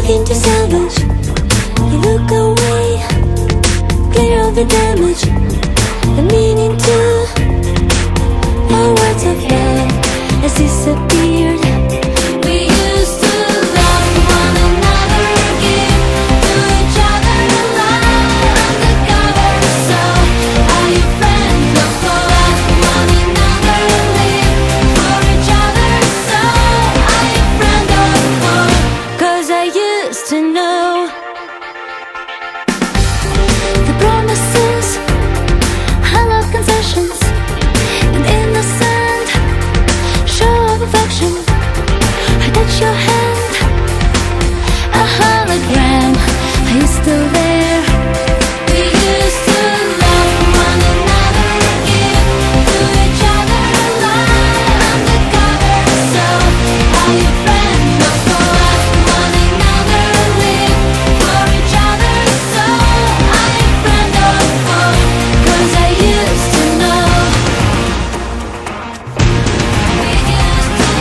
nothing to salvage. You look away, clear of the damage. The meaning to our words of love has disappeared. We used to love one another, give to each other love undercover. So are you friends of love one another, live for each other? So are you friend of love? 'Cause I used to know the promises, hollow concessions, an innocent show of affection. I touch your hand, a hologram. Are you still there? We used to love one another, give to each other love undercover. So are you friends of love one another, live for each other? So are you friend of love? 'Cause I used to know. We used to.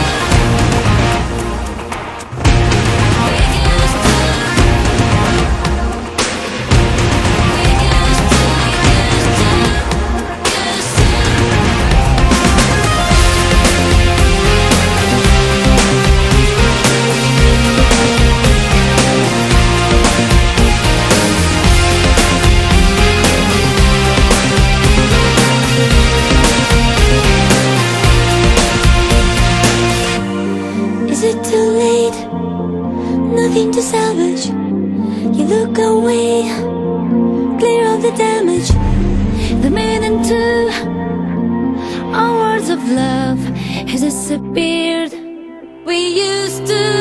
Is it too late? Nothing to salvage. You look away, clear of the damage. The meaning to our words of love has disappeared. We used to